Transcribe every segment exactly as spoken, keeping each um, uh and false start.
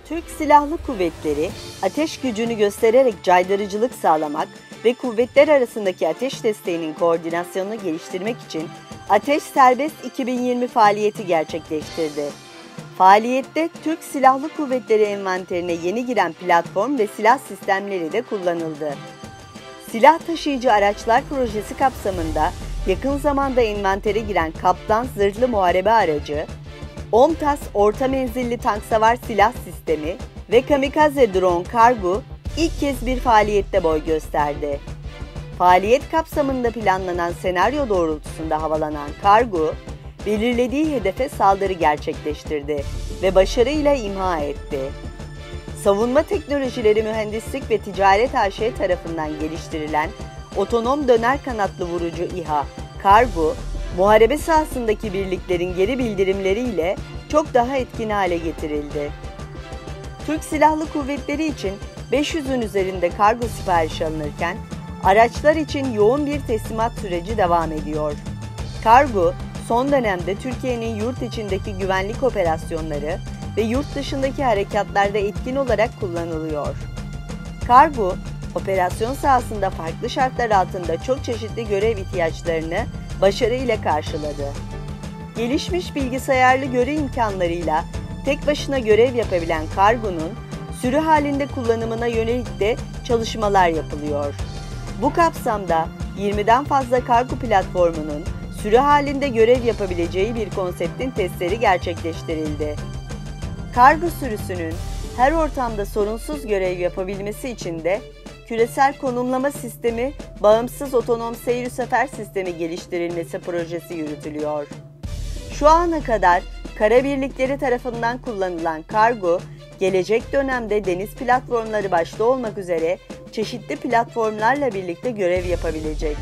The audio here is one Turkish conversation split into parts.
Türk Silahlı Kuvvetleri, ateş gücünü göstererek caydırıcılık sağlamak ve kuvvetler arasındaki ateş desteğinin koordinasyonunu geliştirmek için Ateş Serbest iki bin yirmi faaliyeti gerçekleştirdi. Faaliyette Türk Silahlı Kuvvetleri envanterine yeni giren platform ve silah sistemleri de kullanıldı. Silah taşıyıcı araçlar projesi kapsamında yakın zamanda envantere giren Kaptan Zırhlı Muharebe Aracı, OMTAS Orta Menzilli Tank Savar Silah Sistemi ve Kamikaze Drone Kargo ilk kez bir faaliyette boy gösterdi. Faaliyet kapsamında planlanan senaryo doğrultusunda havalanan Kargo, belirlediği hedefe saldırı gerçekleştirdi ve başarıyla imha etti. Savunma Teknolojileri Mühendislik ve Ticaret A Ş tarafından geliştirilen otonom döner kanatlı vurucu İHA, Kargo, muharebe sahasındaki birliklerin geri bildirimleriyle çok daha etkin hale getirildi. Türk Silahlı Kuvvetleri için beş yüzün üzerinde kargo siparişi alınırken, araçlar için yoğun bir teslimat süreci devam ediyor. Kargo, son dönemde Türkiye'nin yurt içindeki güvenlik operasyonları ve yurt dışındaki harekatlarda etkin olarak kullanılıyor. Kargo, operasyon sahasında farklı şartlar altında çok çeşitli görev ihtiyaçlarını başarıyla karşıladı. Gelişmiş bilgisayarlı görev imkanlarıyla tek başına görev yapabilen Kargo'nun sürü halinde kullanımına yönelik de çalışmalar yapılıyor. Bu kapsamda yirmiden fazla kargo platformunun sürü halinde görev yapabileceği bir konseptin testleri gerçekleştirildi. Kargo sürüsünün her ortamda sorunsuz görev yapabilmesi için de küresel konumlama sistemi, bağımsız otonom seyir sefer sistemi geliştirilmesi projesi yürütülüyor. Şu ana kadar kara birlikleri tarafından kullanılan Kargo, gelecek dönemde deniz platformları başta olmak üzere çeşitli platformlarla birlikte görev yapabilecek.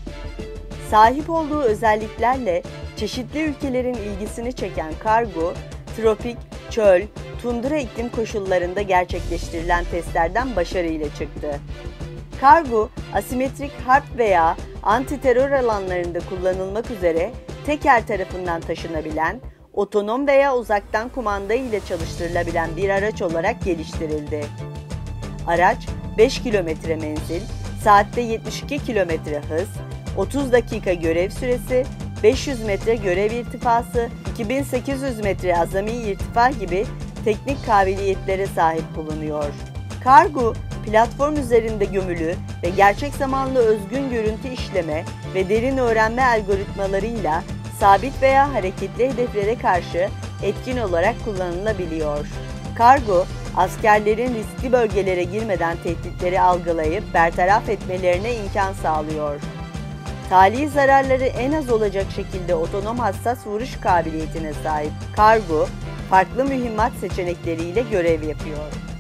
Sahip olduğu özelliklerle çeşitli ülkelerin ilgisini çeken Kargo, tropik, çöl, tundra iklim koşullarında gerçekleştirilen testlerden başarıyla çıktı. Kargo, asimetrik harp veya anti-terör alanlarında kullanılmak üzere teker tarafından taşınabilen, otonom veya uzaktan kumanda ile çalıştırılabilen bir araç olarak geliştirildi. Araç, beş kilometre menzil, saatte yetmiş iki kilometre hız, otuz dakika görev süresi, beş yüz metre görev irtifası, iki bin sekiz yüz metre azami irtifa gibi teknik kabiliyetlere sahip bulunuyor. Kargo, platform üzerinde gömülü ve gerçek zamanlı özgün görüntü işleme ve derin öğrenme algoritmalarıyla sabit veya hareketli hedeflere karşı etkin olarak kullanılabiliyor. Kargo, askerlerin riskli bölgelere girmeden tehditleri algılayıp bertaraf etmelerine imkan sağlıyor. Tali zararları en az olacak şekilde otonom hassas vuruş kabiliyetine sahip Kargo, farklı mühimmat seçenekleriyle görev yapıyor.